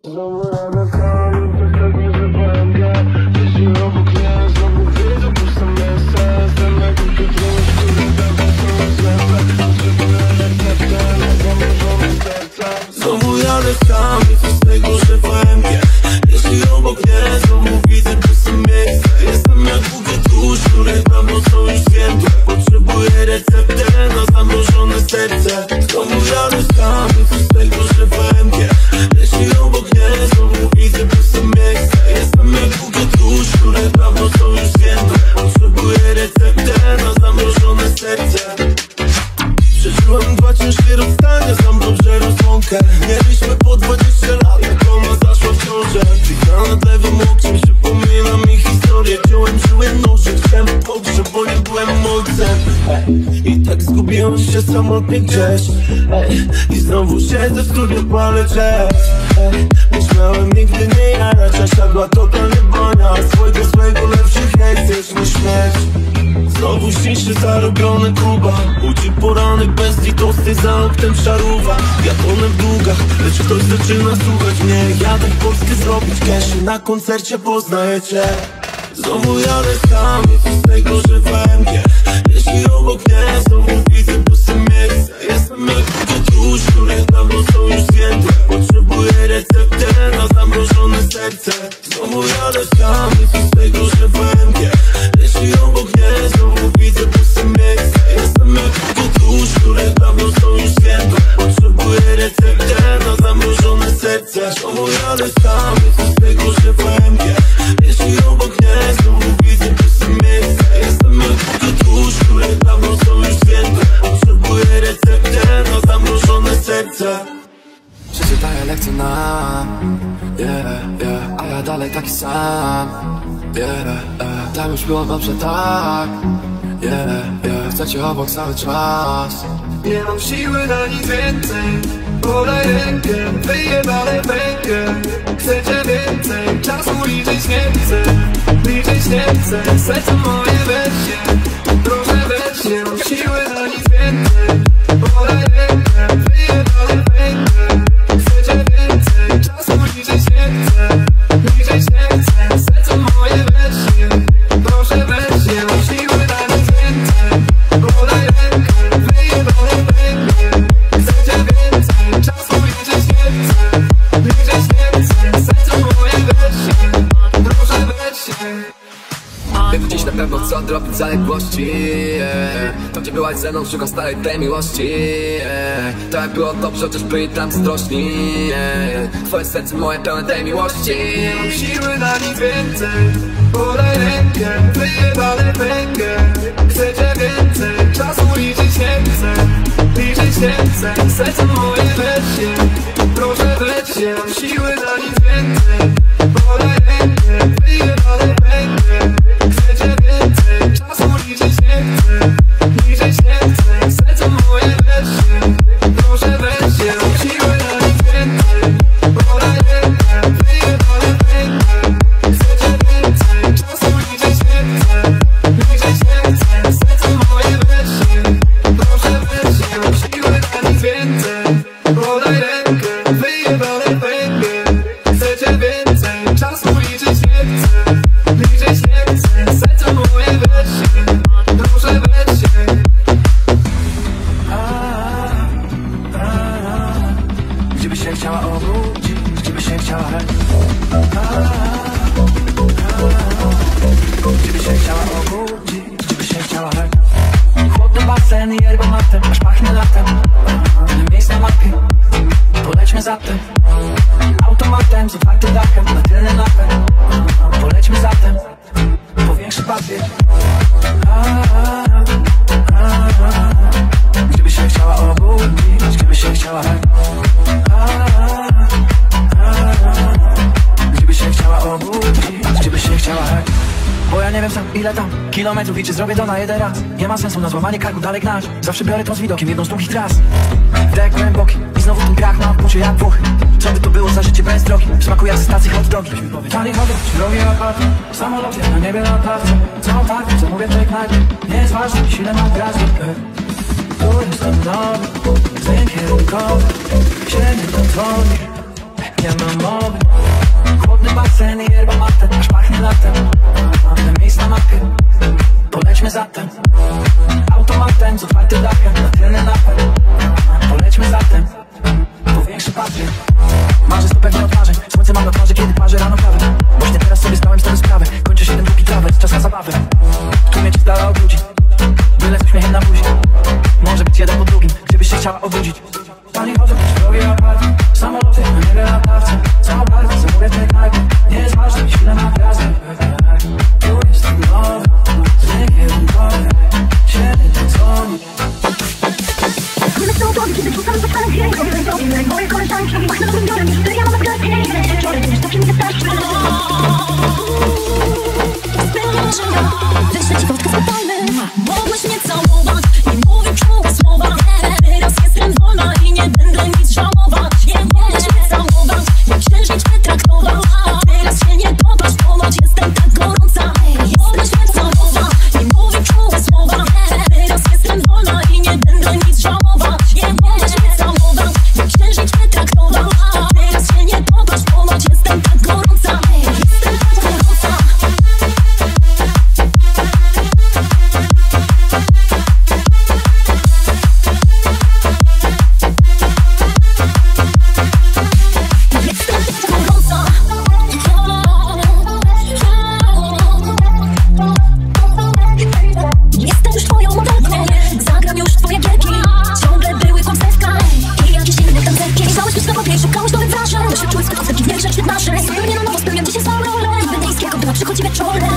Znowu jadę sam, to tak nie zapałem ja. Jeśli obok mnie, znowu widzę puste miejsce. Jestem jak upieczony skóry, dawa są zęby. Potrzebuję receptę na zamrożone serca. Znowu jadę sam i co z tego, że WMG. Jeśli obok mnie, znowu widzę puste miejsce. Jestem jak bukiet dusz, które dawno są już święte. Potrzebuję receptę na zamrożone serce. Znowu jadę sam i co z tego, że WMG. Jeśli obok mnie, znowu widzę puste miejsce. Jestem jak bukiet dusz, które dawno są już święte. Potrzebuję receptę na zamrożone serce. Przeżyłem 2 ciężkie rozstania, znam dobrze rozłąkę. Mieliśmy po 20 lat, jak ona zaszła w ciążę. Wina nad lewym okiem, przypomina mi historię. Wziąłem żyły noże, chciałem pogrzeb, bo nie byłem ojcem. I tak zgubiłem się samotnie gdzieś. I znowu siedzę w studiu, palę jazz. Nie śmiałem nigdy nie jarać, a siadła totalnie bania. Swojego złego lepszych nie chcesz nie śmieć. Znowu śniszy zarobiony Kuba. Budzi poranek bestii, tosty za oknem szaruwa. Ja tonę w długach, lecz ktoś zaczyna słuchać mnie. Jadę w Polskę zrobić cash, na koncercie poznajecie. Znowu jadę sam i co z tego, że WMG. Jeśli obok mnie, znowu widzę puste miejsce. Jestem jak bukiet róż, które dawno są już święte. Potrzebuję receptę na zamrożone serce. Znowu jadę sam i co z tego, że WMG. Jeśli obok mnie, znowu widzę puste miejsce. Jestem jak bukiet róż, które dawno są już święte. Potrzebuję receptę na zamrożone serce. Znowu jadę sam i co z tego, że WMG. Jeśli obok mnie, znowu widzę puste miejsce. Jestem jak bukiet róż, które dawno są już święte. Potrzebuję receptę na zamrożone serce. Przeczytaję lekcję nam, a ja dalej taki sam, tak już było dobrze, tak, chcę cię obok cały czas. Nie mam siły na nic więcej. Podaj rękę, wyjebane pękę. Chcę cię więcej, czasu liczyć nie chcę. Liczyć nie chcę, serce moje weź się. Proszę weź się, mam siły na nic więcej. Podaj rękę, wyjebane pękę. Chcę cię więcej, czasu liczyć nie chcę. Liczyć nie chcę, serce moje weź się. Proszę weź się, mam siły na nic więcej. Podaj rękę, wyjebane pękę. Chcę cię więcej, czasu liczyć nie chcę. Liczyć nie chcę, serce moje weź się. Proszę weź się. Wiem dziś na pewno co odrobić zaległości, To gdzie byłaś ze mną, szukam starej tej miłości, To jak było dobrze, chociaż byli tam zdrośni, Twoje serce moje pełne tej miłości. Nie mam siły na nic więcej. Podaj rękę, wyjebane pękę. Chcę cię więcej, czasu liczyć nie chcę. Liczyć nie chcę, serce moje weź się. Proszę weź się, mam siły na nic więcej. Podaj rękę, wyjebane pękę. Chcę cię więcej, czasu liczyć nie chcę. Liczyć nie chcę, serce moje weź się. Proszę weź się, mam siły na nic więcej. Podaj rękę, wyjebane pękę. Chcę cię więcej, czasu liczyć nie chcę. Liczyć nie chcę, serce moje weź się. Proszę weź się, mam siły na nic więcej. Podaj rękę, wyjebane pękę. Chcę cię więcej, czasu liczyć nie chcę. Liczyć nie chcę, serce moje weź się. Proszę weź się. Gdzie byś się chciała obrócić, gdzie byś się chciała, Gdzie byś się chciała obrócić, gdzie byś się chciała, Chłodny basen i yerba matem, aż pachnie latem. Miejsce na mapie, polećmy zatem. Automatem z otwartym dachem, na tylny napęd. Polećmy zatem, po większy papier. Gdzie byś się chciała obudzić, gdzie byś się chciała, Gdzie byś się chciała obudzić, gdzie byś się chciała, Bo ja nie wiem sam ile tam kilometrów i czy zrobię to na jeden raz. Nie ma sensu na złamanie karku, dalej gnać. Zawsze biorę to z widokiem, jedną z długich tras. Wdech głęboki i znowu ten krach mam w bucie jak Włochy. Co by to było za życie bez drogi? W smaku jak ze stacji hot dogi. Tani chody, drogie opłaty, w samolocie, na niebie na tarce. Co tak, co mówię w tej knajpie, nie jest ważne, ile mam gwiazdy. Tu jest ten nowy, dźwięk kierunkowy, siedem to twoje. nie ma mowy. Chłodny basen i yerba mate, aż pachnie latem. Mamy miejsc na mapie, polećmy zatem. Automatem z otwartym dachem, na tylny napęd. Polećmy zatem, po większy papier. Marzę to pewnie od marzeń, słońce mam na twarzy, kiedy parzę rano kawę. Właśnie teraz sobie zdałem z tego sprawę, kończy się ten długi trawet, czas na zabawę. Tu mnie ci stara obudzi, byle z uśmiechem na buzi. Może być jeden po drugim, gdybyś się chciała obudzić. Pani chodzą przy drogie aparty, samoloty na niebie latawce. Całą barwę zamówię tej knajpy, nie jest ważne, mieć chwilę na gwiazdę. Tu jestem nowy, niekierunkowy, siebie ten dzwoni. Nie myślę o tobie, kiedy rzucam do stanu dźwięk. Robię sobie moje koleżanki, pachnę dobrym wiorem, jeśli ja mam na sklepie. Wieczorem, wiesz, zawsze mi wystarczy. Spełnia marzenia, wyślę ci fotkę z kopalny. Mogłeś mnie całować i mówić czułe słowa. Teraz jestem wolna i nie będę nic żałować. Nie mogłeś mnie całować, jak księżniczkę traktować. Teraz się nie popatrz, ponoć jestem tak gorąca. Mogłeś mnie całować i mówić czułe słowa. Teraz jestem wolna i nie będę nic żałować. Nie mogłeś mnie całować, jak księżniczkę traktować. Teraz się nie popatrz, ponoć jestem tak gorąca. Jestem tak gorąca. Jestem już twoją modelką, zagram już twoje gierki. Ciągle były kłamstewka i jakieś inne tancerki. Pisałeś być na papierze, szukałeś do wybrażeń. Doświadczyłeś skutki w niegrzecznych naszych. Zupełnie na nowo spełniam dzisiaj swoją rolę. Będę niskiego, gdy przychodzi wieczorem.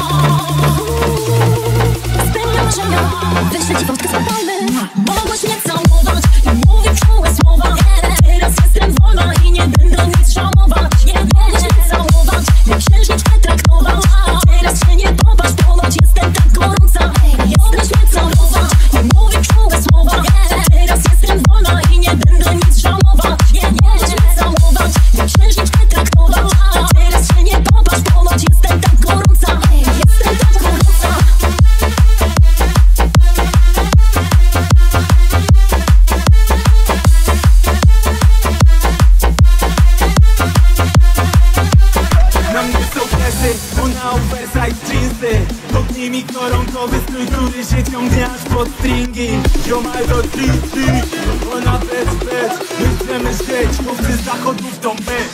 Spełniam marzenia, wyślę ci fotkę z kopalny. Mogłeś mnie całować i mówić czułe słowa. Teraz jestem wolna i nie będę nic żałować. Nie mogłeś mnie całować, jak księżniczkę traktować. Teraz się nie popatrz, ponoć jestem tak gorąca. Mogłeś mnie całować i mówić czułe słowa. Teraz jestem wolna i nie będę nic żałować. Nie mogłeś mnie całować, jak księżniczkę traktować. Teraz się nie popatrz, ponoć jestem tak gorąca. Jestem tak gorąca. Na mnie są plecy, ona oversize jeansy. Pod nimi koronkowy strój, który się ciągnie aż pod stringi. Ziomal do trinki, ona bez. My chcemy żyć, chłopcy z zachodów tą my.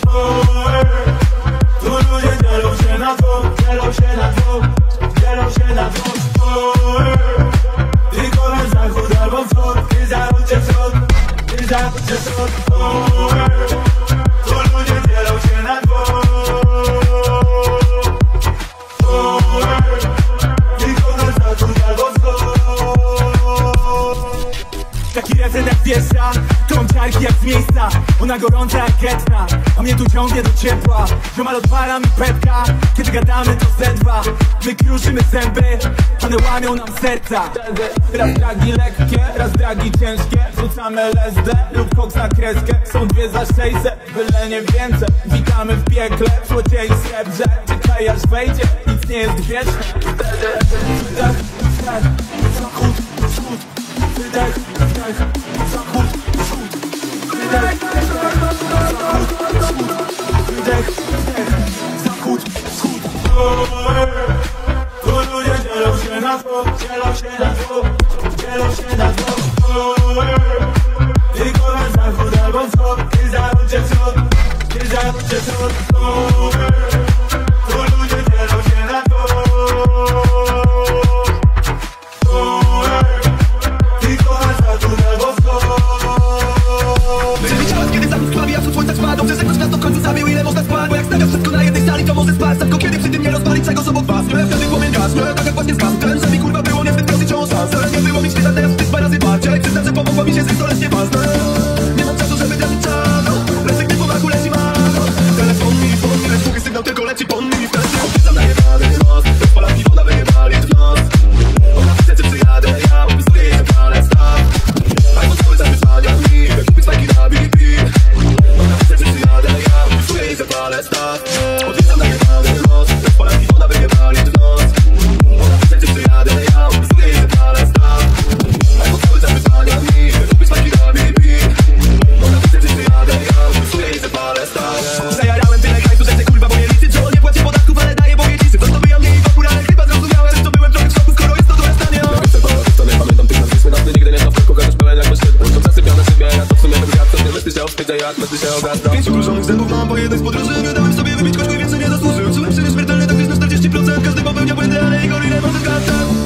Tu ludzie dzielą się na dwóch, dzielą się na dwóch, dzielą się na dwóch. Ty kochasz zachód albo wschód, ty zachód czy wschód, ty zachód czy wschód. Tu ludzie dzielą się na dwóch. Taki refren jak pierwsza, kąciarki jak z miejsca. Ona gorąca jak Etna, a mnie tu ciągnie do ciepła. Ziomal odpala mi pepka, kiedy gadamy to Z2. My kruszymy zęby, one łamią nam serca. Raz dragi lekkie, raz dragi ciężkie. Rzucamy LSD lub koks na kreskę. Są dwie za 600, byle nie więcej. Witamy w piekle, w złocie i srebrze. Czekaj aż wejdzie, nic nie jest wieczne. Wydech, wdech, zachód, wschód. Wydech, wdech, zachód, wschód. Wydech, wdech, zachód, wschód. Wydech, wdech, zachód, wschód. Tu ludzie dzielą się na dwóch, dzielą się na dwóch, dzielą się na dwóch. Ty kochasz zachód albo wschód, ty zachód czy wschód, ty zachód czy wschód. Tu ludzie dzielą się na dwóch. Przewidziałaś, kiedy zachód sławi, a wschód słońca trwa. Dobrze, że ktoś nas do końca zabił, ile można spać. Bo jak stawiasz wszystko na jednej sali, to może spać. Tylko kiedy przy tym nie rozwalić czegoś obok was. Nie wtedy płomień gasł, tak jak właśnie z kantem. Że mi kurwa było niezbyt prosi ciąż szansę. Nie było mi świata, teraz wstyd 2 razy bardziej. Przyznam, że pomogło mi się zjeść, to lecz nieważne. Nie mam czasu, żeby tracić czas. Lecek nie po maku leci maro. Telefon mi, lecz póki sygnał tylko leci po mnie. Wtedy odwiedzam najebany most. Rozpala piwo na wyjebali w nos. Ona chce, czy przyjadę, ja opisuję jej ale staw. iPhone cały czas wyzwania mi, kupić fajki na BB. Ona chce, czy przyjadę, ja opisuję jej ale staw. Odwiedzam najebany most. Rozpala piwo na wyjebali w nos. Ona chce, czy przyjadę, ja opisuję jej ale staw. iPhone cały czas wyzwania mi, kupić fajki na BB. Ona chce, czy przyjadę, ja opisuję jej ale złamanych zębów mam po jednej z podróży. Nie dałem sobie wybić choć mój więcej nie zasłużył. Czułem się nieśmiertelny tak gdzieś na 40%. Każdy popełnia błędy, ale Igor ile może zgadzam.